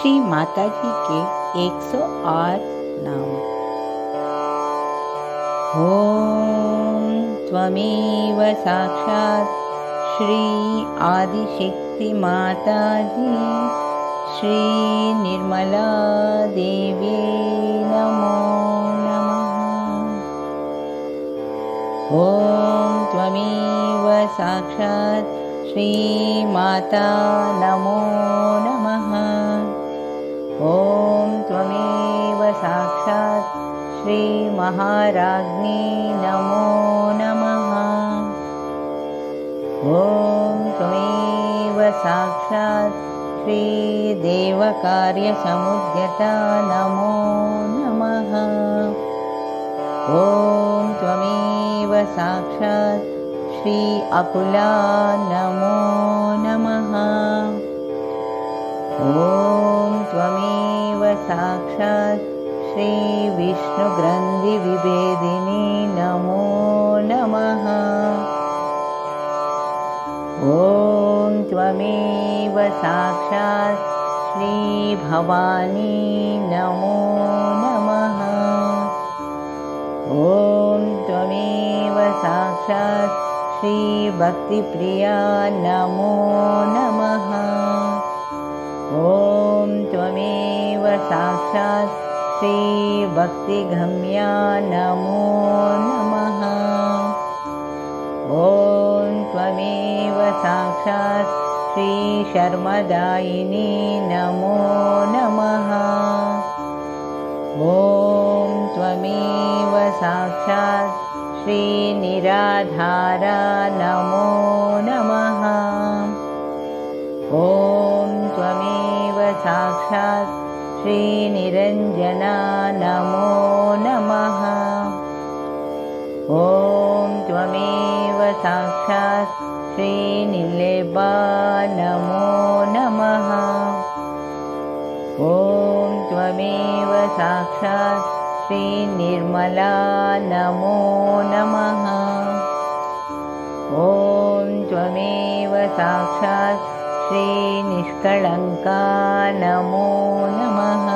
श्री माता जी के 108 नाम। ओम त्वमेव साक्षात् श्री आदिशक्ति माता जी श्री निर्मला देवी नमो नमः। ओम त्वमेव साक्षात् श्री माता नमो नमः। ओम त्वमेव साक्षात् श्री महाराज्ञी नमो नमः। ओम त्वमेव साक्षात् श्री देवकार्यसमुद्यता नमो नमः। ओम त्वमेव साक्षात् श्री अकुला नमो नमः। ओम त्वमेव साक्षात् श्री विष्णुग्रन्थि विभेदिनी नमो नमः। ओम त्वमेव साक्षात् श्री भवानी नमो नमः। ओम त्वमेव साक्षात् श्री भक्तिप्रिया नमो नमः। ओम त्वमेव साक्षात् श्री भक्तिगम्या नमो नमः। ओम त्वमेव साक्षात् श्री शर्मदायिनी नमो नमः। ओम त्वमेव साक्षात् श्री निराधारा नमो नमः। ओम त्वमेव साक्षात् श्री निरंजना नमो नमः। ओम त्वमेव साक्षात् श्री निर्लेपा नमो नमः। ओम त्वमेव साक्षात् श्री निर्मला नमो नमः। ओम त्वमेव साक्षात् श्री निष्कलंका नमो नमः।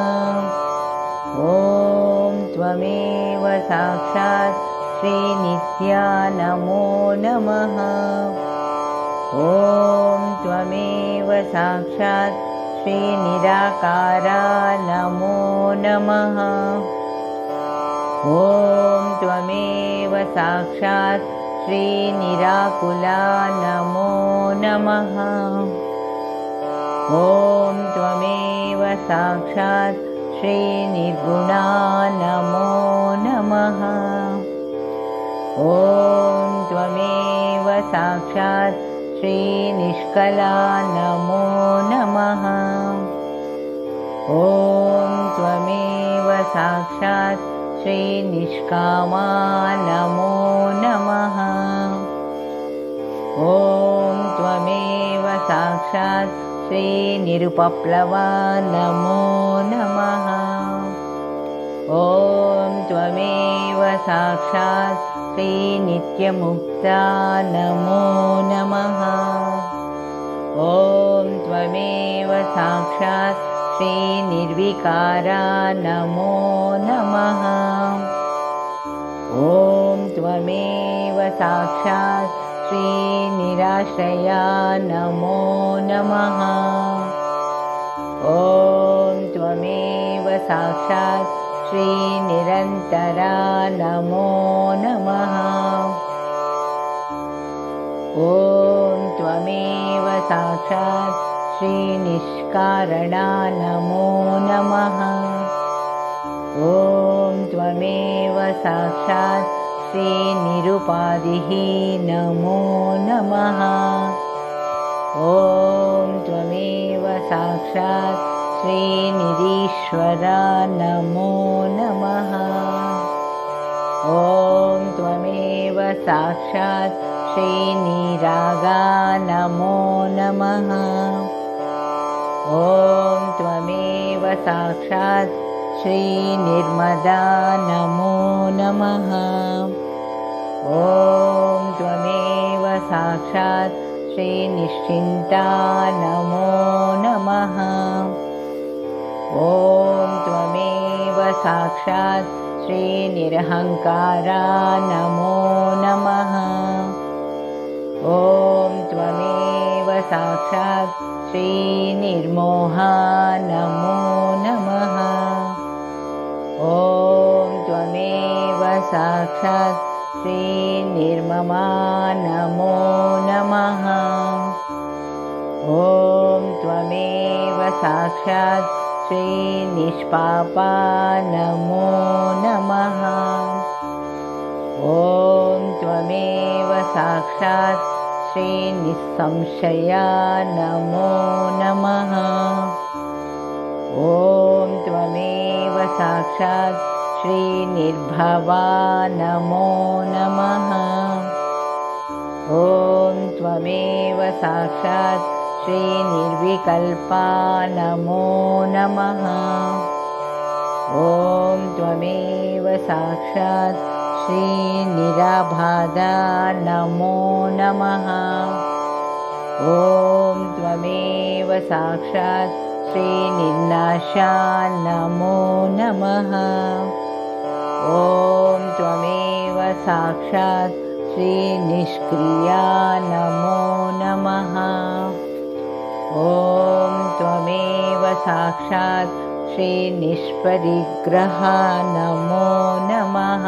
ओम त्वमेव साक्षात् श्री नित्या नमो नमः। ओम त्वमेव साक्षात् श्री निराकारा नमो नमः। ओम त्वमेव साक्षात् श्री निराकुला नमो नमः। ओम त्वमेव साक्षात् श्री निर्गुणा नमो नमः। ओम त्वमेव साक्षात् श्री निष्कला नमो नमः। ओम त्वमेव साक्षात् श्री निष्कामा नमो नमः। ओम त्वमेव साक्षात् श्री निरुपप्लवा नमो नमः। ओम त्वमेव साक्षात् श्री नित्यमुक्ता नमो नमः। ओम त्वमेव साक्षात् श्री निर्विकारा नमो नमः। ओम त्वमेव साक्षात् श्री निराश्रया नमो नमः। ओम त्वमेव साक्षात् श्री निरंतरा नमो नमः। ओम त्वमेव साक्षात् श्री निष्कारणा नमो नमः। ओम त्वमेव साक्षात् श्री निरुपाधिः नमो नमः। ओम त्वमेव साक्षात् श्री निरीश्वरा नमो नमः। ओम त्वमेव साक्षात् श्री निरागा नमो नमः। ओम त्वमेव साक्षात् श्री निर्मदा नमो नमः। ओम त्वमेव साक्षात् श्री निश्चिंता नमो नमः। साक्षात् श्रीनिरहङ्कारा नमो नमः। ॐ त्वमेव साक्षात् श्रीनिर्मोहा नमो नमः। ॐ त्वमेव साक्षात् श्रीनिर्ममा नमो नमः। ॐ त्वमेव साक्षात् श्रीनिष्पापा नमो नमः। ॐ त्वमेव साक्षात् श्रीनिस्संशया नमो नमः। ॐ त्वमेव साक्षात् श्रीनिर्भवा नमो नमः। ॐ त्वमेव साक्षात् श्रीनिर्विकल्पा नमो नमः। ॐ त्वमेव साक्षात् श्रीनिराभादा नमो नमः। ॐ त्वमेव साक्षात् श्रीनिर्नाशा नमो नमः। ॐ त्वमेव साक्षात् श्रीनिष्क्रिया नमो नमः। ॐ त्वमेव साक्षात् श्रीनिष्परिग्रह नमो नमः।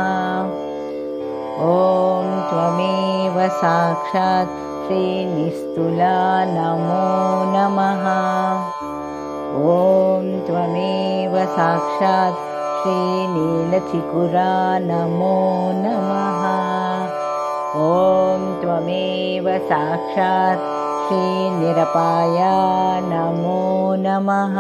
ॐ त्वमेव साक्षात् श्रीनिस्तुला नमो नमः। ॐ त्वमेव साक्षात् श्रीनीलचिकुरा नमो नमः। ॐ त्वमेव साक्षात् श्रीनिरपाया नमो नमः।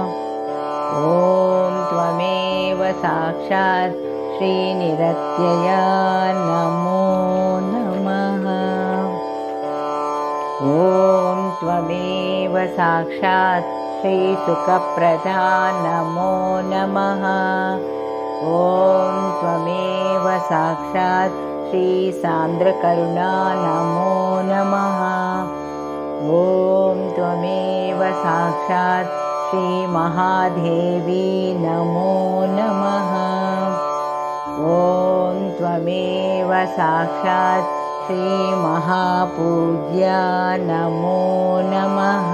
ॐ त्वमेव साक्षात् श्रीनिरत्यया नमो नमः। ॐ त्वमेव साक्षात् श्रीसुखप्रदा नमो नमः। ॐ त्वमेव साक्षात् श्रीसान्द्रकरुणा नमो नमः। ॐ त्वमेव साक्षात् श्रीमहादेवी नमो नमः। ॐ त्वमेव साक्षात् श्रीमहापूज्या नमो नमः।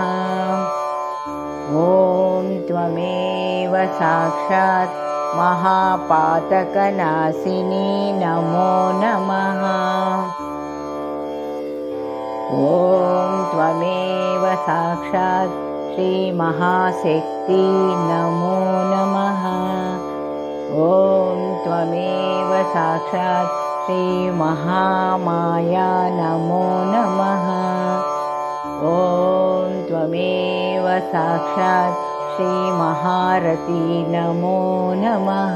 ॐ त्वमेव साक्षात् महापातकनाशिनी नमो नमः। ॐ त्वमेव साक्षात् श्रीमहाशक्ति नमो नमः। ॐ त्वमेव साक्षात् श्रीमहामाया नमो नमः। ॐ त्वमेव साक्षात् श्रीमहारती नमो नमः।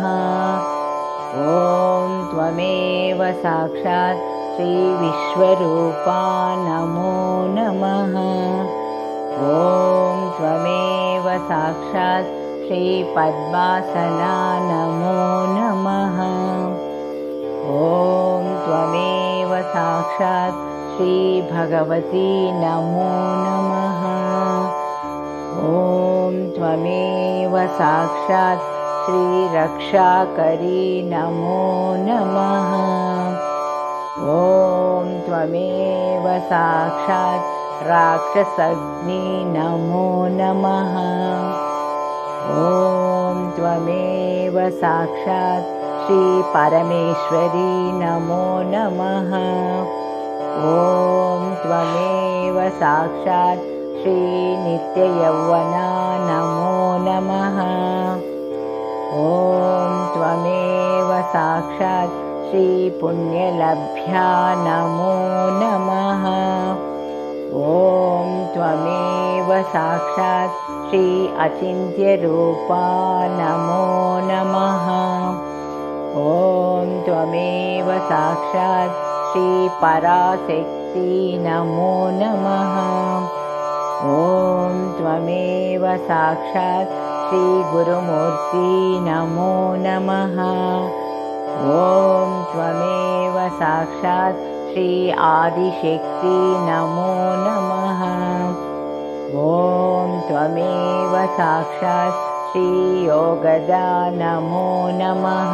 ॐ त्वमेव साक्षात् श्रीविश्वरूपा नमो नमः। ॐ त्वमेव साक्षात् श्रीपद्मासना नमो नमः। ॐ त्वमेव साक्षात् श्रीभगवती नमो नमः। ॐ त्वमेव साक्षात् श्रीरक्षाकरी नमो नमः। ॐ त्वमेव साक्षात् राक्षसग्नि नमो नमः। ॐ त्वमेव साक्षात् श्रीपरमेश्वरी नमो नमः। ॐ त्वमेव साक्षात् श्रीनित्ययौवना नमो नमः। ॐ त्वमेव साक्षात् श्रीपुण्यलभ्या नमो नमः। ॐ त्वमेव साक्षात् श्री अचिन्त्यरूपा नमो नमः। ॐ त्वमेव साक्षात् श्रीपराशक्ति नमो नमः। ॐ त्वमेव साक्षात् श्रीगुरुमूर्ति नमो नमः। ॐ त्वमेव साक्षात् श्री आदिशक्ति नमो नमः। ॐ त्वमेव साक्षात् श्रीयोगदा नमो नमः।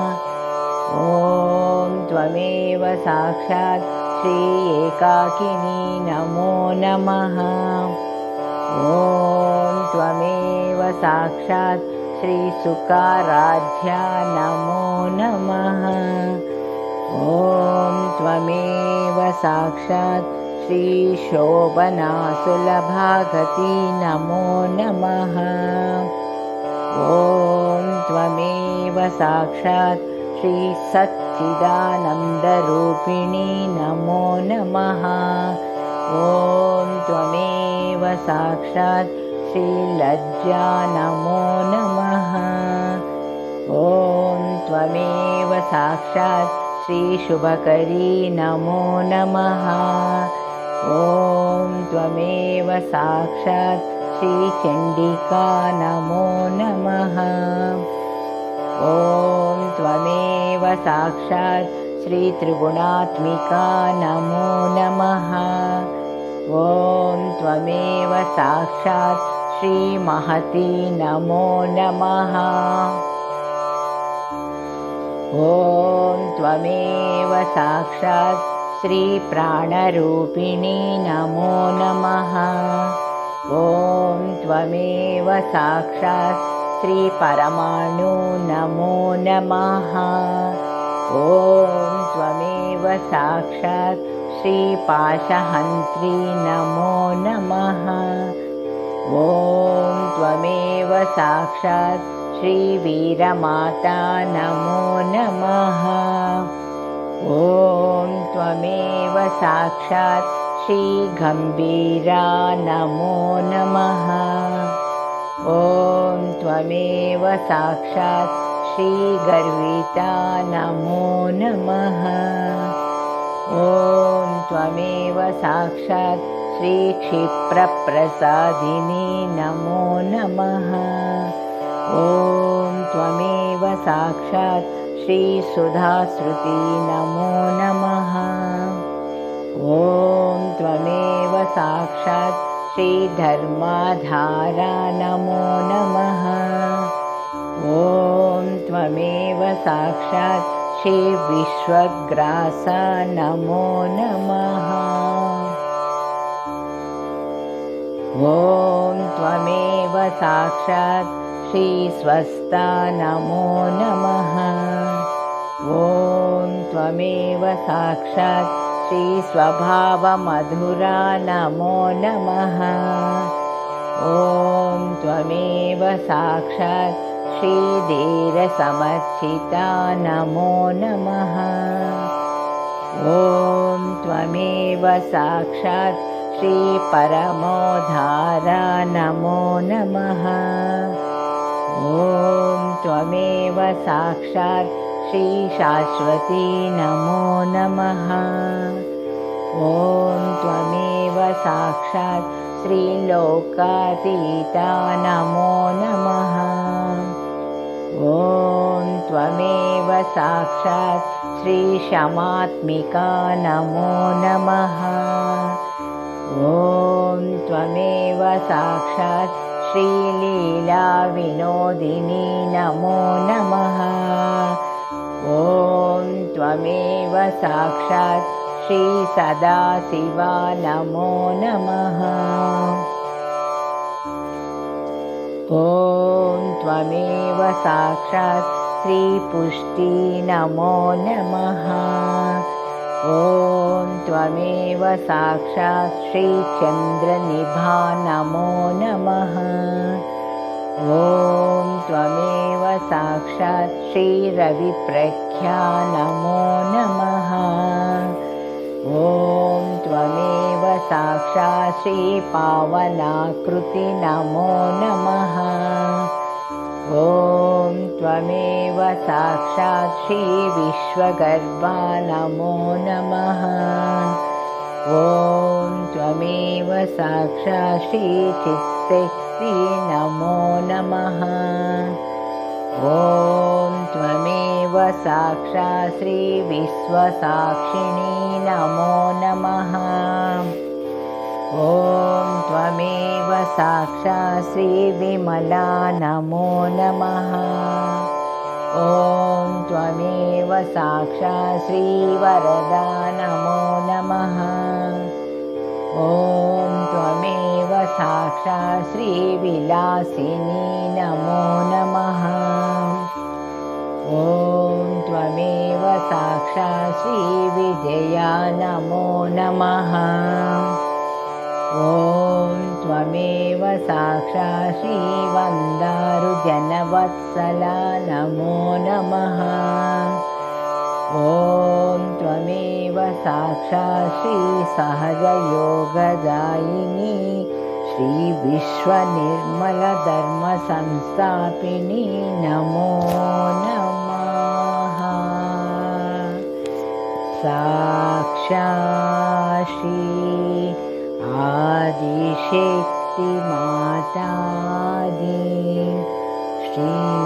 ॐ त्वमेव साक्षात् श्री एकाकिनी नमो नमः। ॐ त्वमेव साक्षात् श्री सुकाराध्या नमो नमः। ॐ त्वमेव साक्षात् श्री शोभनासुलभागति नमो नमः। ॐ त्वमेव साक्षात् श्री सच्चिदानन्दरूपिणी नमो नमः। ॐ त्वमेव साक्षात् श्रीलज्जा नमो नमः। ॐ त्वमेव साक्षात् श्रीशुभकरी नमो नमः। ॐ त्वमेव साक्षात् श्रीचण्डिका नमो नमः। ॐ त्वमेव साक्षात् श्रीत्रिगुणात्मिका नमो नमः। ॐ त्वमेव साक्षात् श्रीमहती नमो नमः। ॐ त्वमेव साक्षात् श्रीप्राणरूपिणी नमो नमः। ॐ त्वमेव साक्षात् श्रीपरमाणु नमो नमः। ॐ त्वमेव साक्षात् श्रीपाशहन्त्री नमो नमः। ॐ त्वमेव साक्षात् श्रीवीरमाता नमो नमः। ॐ त्वमेव साक्षात् श्रीगम्भीरा नमो नमः। ॐ त्वमेव साक्षात् श्रीगर्विता नमो नमः। ॐ त्वमेव साक्षात् श्रीक्षिप्रप्रसादिनी नमो नमः। ॐ त्वमेव साक्षात् श्रीसुधाश्रुती नमो नमः। ॐ त्वमेव साक्षात् श्रीधर्माधारा नमो नमः। ॐ त्वमेव साक्षात् श्रीविश्वग्रासा नमो नमः। ॐ त्वमेव साक्षात् श्रीस्वस्ता नमो नमः। ॐ त्वमेव साक्षात् श्रीस्वभावमधुरा नमो नमः। ॐ त्वमेव साक्षात् श्रीधीरसमर्चिता नमो नमः। ॐ त्वमेव साक्षात् श्रीपरमोद्धारा नमो नमः। ॐ त्वमेव साक्षात् श्रीशाश्वती नमो नमः। ॐ त्वमेव साक्षात् श्रीलोकातीता नमो नमः। ॐ त्वमेव साक्षात् श्रीक्षमात्मिका नमो नमः। ॐ त्वमेव साक्षात् श्रीलीलाविनोदिनी नमो नमः। ॐ त्वमेव साक्षात् श्रीसदाशिवा नमो नमः। ॐ त्वमेव साक्षात् श्रीपुष्टि नमो नमः। ॐ त्वमेव साक्षात् श्रीचन्द्रनिभा नमो नमः। ॐ त्वमेव साक्षात् श्रीरविप्रख्या नमो नमः। ॐ त्वमेव साक्षात् श्रीपावनाकृति नमो नमः। ॐ त्वमेव साक्षात् श्रीविश्वगर्भा नमो नमः। ॐ त्वमेव साक्षात् श्रीचित्शक्ति नमो नमः। ॐ त्वमेव साक्षात् श्रीविश्वसाक्षिणी नमो नमः। ॐ त्वमेव साक्षात् श्रीविमला नमो नमः। ॐ त्वमेव साक्षात् श्रीवरदा नमो नमः। ॐ त्वमेव साक्षात् श्रीविलासिनी नमो नमः। ॐ त्वमेव साक्षात् श्रीविजया नमो नमः। ॐ त्वमेव साक्षात् श्रीवन्दारुजनवत्सला नमो नमः। ॐ त्वमेव साक्षात् श्रीसहजयोगदायिनी श्रीविश्वनिर्मलधर्मसंस्थापिनी नमो नमः। साक्षात् श्री आदिशक्ति मातादी श्री